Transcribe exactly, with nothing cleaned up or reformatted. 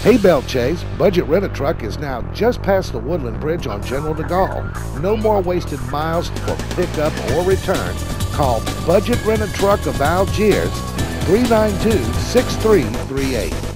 Hey Chase, Budget Rent-A-Truck is now just past the Woodland Bridge on General de Gaulle. No more wasted miles for pickup or return. Call Budget Rent-A-Truck of Algiers, three nine two, six three three eight.